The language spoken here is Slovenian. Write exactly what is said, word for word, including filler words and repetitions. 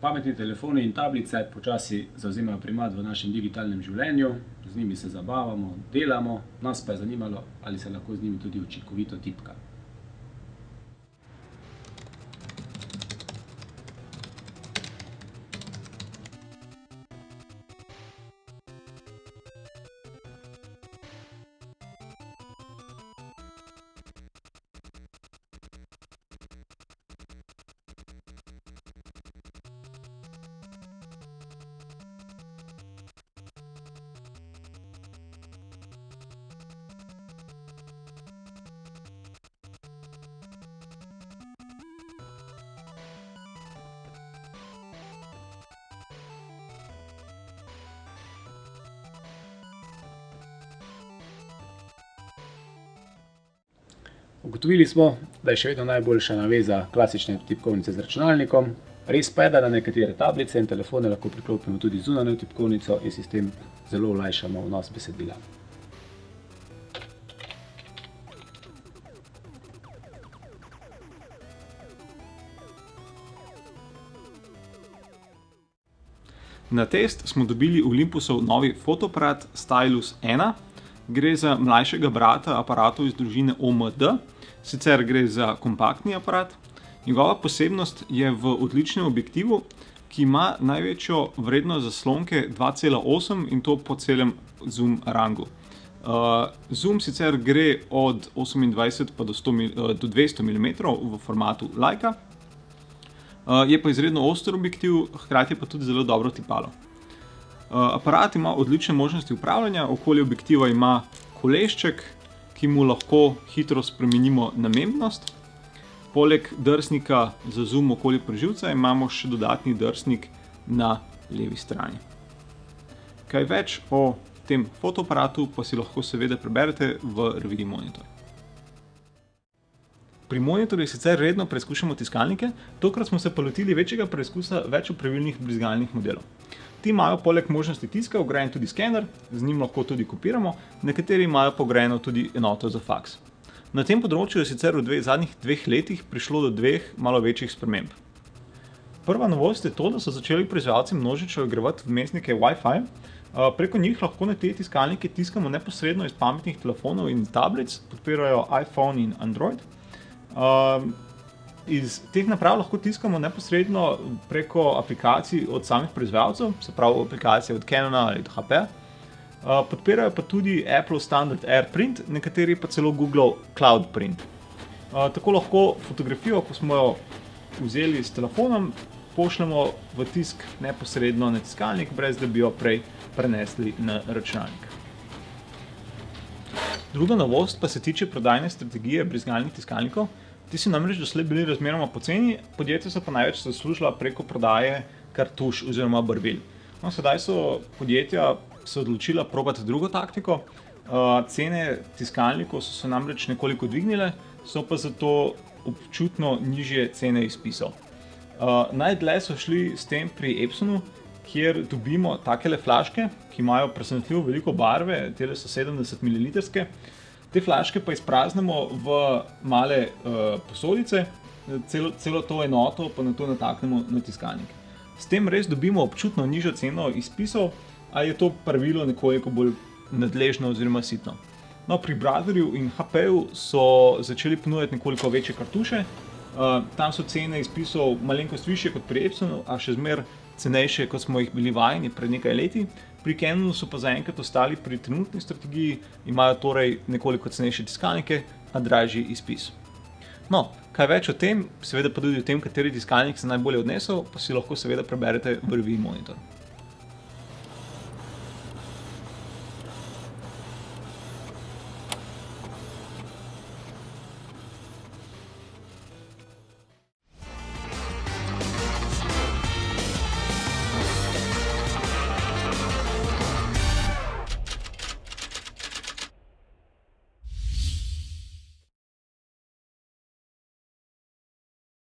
Pametni telefoni in tablice počasi zavzemajo primat v našem digitalnem življenju, z njimi se zabavamo, delamo, nas pa je zanimalo, ali se lahko z njimi tudi učinkovito tipka. Ugotovili smo, da je še vedno najboljša naveza klasične tipkovnice z računalnikom, res pa je, da na nekatere tablice in telefone lahko priklopimo tudi zunanjo tipkovnico in si s tem zelo olajšamo vnos besedila. Na test smo dobili Olympusov novi fotoaparat Stylus ena. Gre za mlajšega brata aparatov iz družine O M D, sicer gre za kompaktni aparat. Njegova posebnost je v odličnem objektivu, ki ima največjo vrednost zaslonke dva cela osem in to po celem zoom rangu. Uh, zoom sicer gre od osemindvajset pa do, sto, uh, do dvesto milimetrov v formatu Leica. Uh, je pa izredno oster objektiv, hkrati pa tudi zelo dobro tipalo. Uh, aparat ima odlične možnosti upravljanja, okoli objektiva ima kolešček, ki mu lahko hitro spremenimo namembnost. Poleg drsnika za zoom okoli prožilca imamo še dodatni drsnik na levi strani. Kaj več o tem fotoaparatu pa si lahko seveda preberete v reviji Monitor. Pri Monitorju sicer redno preizkušamo tiskalnike, tokrat smo se pa lotili večjega preizkusa več opravilnih brizgalnih modelov. Ti imajo poleg možnosti tiska vgrajen tudi skener, z njim lahko tudi kopiramo, nekateri imajo pa vgrajeno tudi enoto za faks. Na tem področju je sicer v dve, zadnjih dveh letih prišlo do dveh malo večjih sprememb. Prva novost je to, da so začeli proizvajalci množično vgrajevati vmesnike Wi-Fi. Preko njih lahko na te tiskalnike tiskamo neposredno iz pametnih telefonov in tablic, podpirajo iPhone in Android. Iz teh naprav lahko tiskamo neposredno preko aplikacij od samih proizvajalcev, se pravi aplikacije od Canona ali od H P. Podpirajo pa tudi Apple standard AirPrint, nekateri pa celo Google Cloud Print. Tako lahko fotografijo, ko smo jo vzeli s telefonom, pošljemo v tisk neposredno na tiskalnik, brez da bi jo prej prenesli na računalnik. Druga novost pa se tiče prodajne strategije brizgalnih tiskalnikov. Ti so namreč doslej bili razmeroma poceni, podjetja so pa največ zaslužila preko prodaje kartuš oziroma barvil. No, sedaj so podjetja se odločila probati drugo taktiko. Uh, cene tiskalnikov so se namreč nekoliko dvignile, so pa zato občutno nižje cene izpisov. Uh, najdlje so šli s tem pri Epsonu, kjer dobimo takele flaške, ki imajo presenetljivo veliko barve, tele so sedemdeset mililitrske. Te flaške pa izpraznemo v male uh, posodice, celo, celo to enoto pa na to nataknemo na tiskalnik. S tem res dobimo občutno nižjo ceno izpisov, a je to pravilo nekoliko bolj nadležno oziroma sitno. No, pri Brotherju in H P-ju so začeli ponujati nekoliko večje kartuše. Uh, tam so cene izpisov malenkost višje kot pri Epsonu, a še zmer cenejše, kot smo jih bili vajeni pred nekaj leti. Pri Canonu so pa zaenkrat ostali pri trenutni strategiji, imajo torej nekoliko cenejše tiskalnike, a dražji izpis. No, kaj več o tem, seveda pa tudi o tem, kateri tiskalnik se najbolje odnesel, pa si lahko seveda preberete v reviji Monitor.